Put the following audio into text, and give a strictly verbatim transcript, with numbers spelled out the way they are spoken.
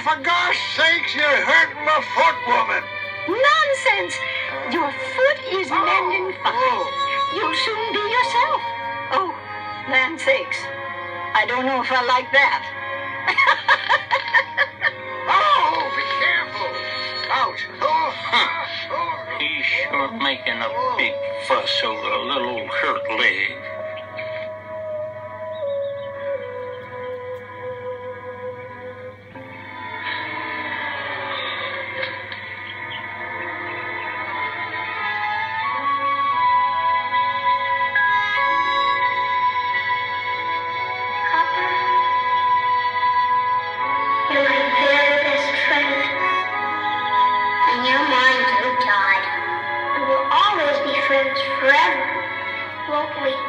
for gosh sakes, you're hurting my foot, woman. Nonsense! Your foot is mending fine. You'll soon be yourself. Oh, land sakes. I don't know if I like that. Oh, be careful. Ouch. Oh, Huh. He's sure making a big fuss over a little hurt leg. Forever, won't we?